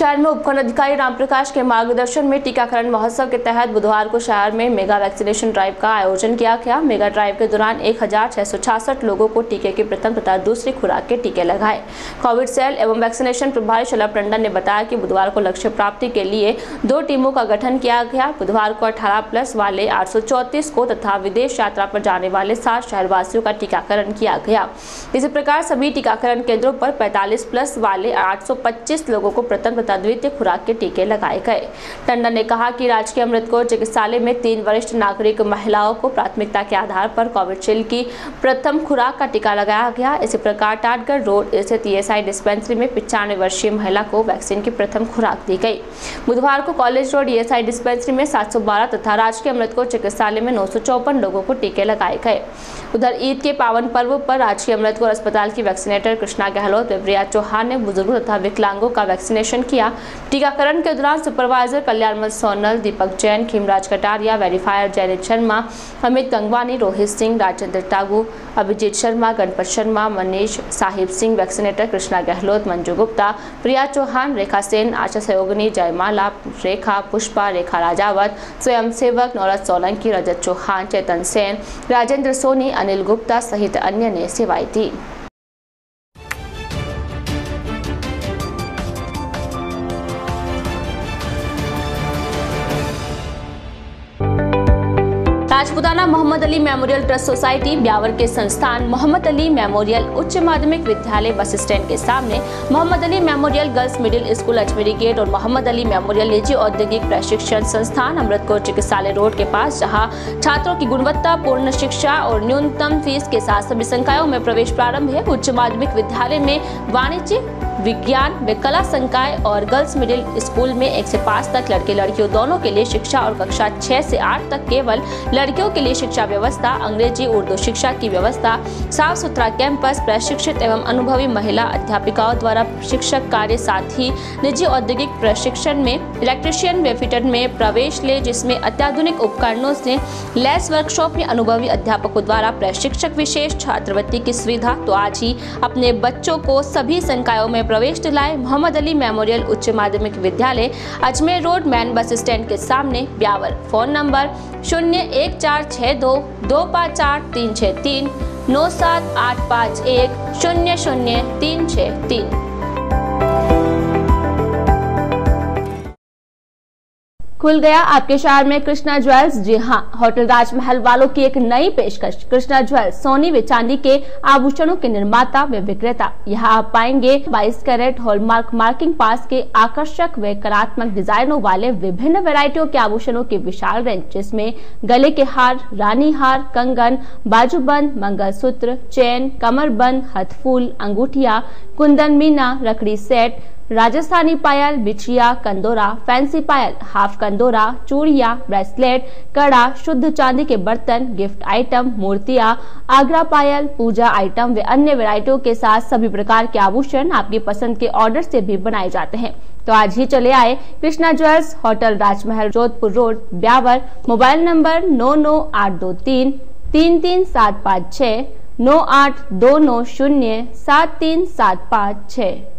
शहर में उपखंड अधिकारी रामप्रकाश के मार्गदर्शन में टीकाकरण महोत्सव के तहत बुधवार को शहर में मेगा वैक्सीनेशन ड्राइव का आयोजन किया गया। मेगा ड्राइव के दौरान 1666 लोगों को टीके की प्रथम तथा दूसरी खुराक के टीके लगाए। कोविड सेल एवं वैक्सीनेशन प्रभारी शलभ टंडन ने बताया कि बुधवार को लक्ष्य प्राप्ति के लिए 2 टीमों का गठन किया गया। बुधवार को 18+ वाले 834 को तथा विदेश यात्रा पर जाने वाले 7 शहरवासियों का टीकाकरण किया गया। इसी प्रकार सभी टीकाकरण केंद्रों पर 45+ वाले 825 लोगों को प्रथम तथा द्वितीय खुराक के टीके लगाए गए। टंडन ने कहा कि राजकीय अमृत कोर चिकित्सालय में 3 वरिष्ठ नागरिक महिलाओं को प्राथमिकता के आधार पर कोविशील्ड की प्रथम खुराक का टीका लगाया गया। इसी प्रकार टाटगढ़ रोड स्थित ESI डिस्पेंसरी में 95 वर्षीय महिला को वैक्सीन की प्रथम खुराक दी गई। बुधवार को कॉलेज रोड ESI डिस्पेंसरी में 712 तथा राजकीय अमृत कोर चिकित्सालय में 954 लोगों को टीके लगाए गए। उधर ईद के पावन पर्व पर राजकीय अमृत कोर अस्पताल की वैक्सीनेटर कृष्णा गहलोत व प्रिया चौहान ने बुजुर्गों तथा विकलांगों का वैक्सीनेशन किया। टीकाकरण के दौरान supervisor Kalyanmal Sonal, Deepak Jain, Khimraj Kataria, verifier Jaynit Sharma, Amit Gangwani, Rohit Singh, Rajendra Tagu, Abhijit Sharma, Ganpat Sharma, Manish, Sahib Singh, vaccinator Krishna Gehlot, Manju Gupta, Priya Chauhan, Rekha Sen, Asha सहयोगिनी, जयमाला, रेखा, पुष्पा, रेखा राजावत, स्वयं सेवक नौरत सोलंकी, रजत चौहान, चेतन सेन, राजेंद्र सोनी, अनिल गुप्ता सहित अन्य ने सेवाएं दी। Rajputana Mohammad Ali memorial trust society Beawar के संस्थान मोहम्मद अली मेमोरियल उच्च माध्यमिक विद्यालय बस स्टैंड के सामने Mohammad Ali memorial girls middle school Ajmeri gate और मोहम्मद अली मेमोरियल निजी औद्योगिक प्रशिक्षण संस्थान अमृत कोर चिकित्सालय रोड के पास, जहां छात्रों की गुणवत्तापूर्ण शिक्षा और न्यूनतम फीस के साथ सभी संकायों में प्रवेश प्रारंभ है। उच्च माध्यमिक विद्यालय में वाणिज्य, विज्ञान व कला संकाय और गर्ल्स मिडिल स्कूल में 1 से 5 तक लड़के लड़कियों दोनों के लिए शिक्षा और कक्षा 6 से 8 तक केवल लड़कियों के लिए शिक्षा व्यवस्था, अंग्रेजी उर्दू शिक्षा की व्यवस्था, साफ सुथरा कैंपस, प्रशिक्षित एवं अनुभवी महिला अध्यापिकाओं द्वारा शिक्षक कार्य, साथ ही निजी औद्योगिक प्रशिक्षण में इलेक्ट्रीशियन व फिटर में प्रवेश ले, जिसमें अत्याधुनिक उपकरणों से लैस वर्कशॉप में अनुभवी अध्यापकों द्वारा प्रशिक्षक विशेष छात्रवृत्ति की सुविधा। तो आज ही अपने बच्चों को सभी संकायों में प्रवेश दिलाए। मोहम्मद अली मेमोरियल उच्च माध्यमिक विद्यालय Ajmer road main bus stand के सामने ब्यावर। Phone number 01462 254 363 97851 00363। खुल गया आपके शहर में कृष्णा ज्वेल्स। जी हां, होटल राजमहल वालों की एक नई पेशकश। कृष्णा ज्वेल्स सोने व चांदी के आभूषणों के निर्माता व विक्रेता। यहां आप पाएंगे 22 कैरेट हॉलमार्क मार्किंग पास के आकर्षक व कलात्मक डिजाइनों वाले विभिन्न वैरायटियों के आभूषणों की विशाल रेंज, जिसमें गले के हार, रानी हार, कंगन, बाजूबंद, मंगलसूत्र, चेन, कमरबंद, हथफूल, अंगूठिया, कुंदन मीना, रकड़ी सेट, राजस्थानी पायल, बिछिया, कंदोरा, फैंसी पायल, हाफ कंदोरा, चूड़िया, ब्रेसलेट, कड़ा, शुद्ध चांदी के बर्तन, गिफ्ट आइटम, मूर्तियां, आगरा पायल, पूजा आइटम व अन्य वैरायटियों के साथ सभी प्रकार के आभूषण आपकी पसंद के ऑर्डर से भी बनाए जाते हैं। तो आज ही चले आए Krishna jewels, hotel Rajmahal, Jodhpur road, Beawar. Mobile number 99823 33756 98290 73756।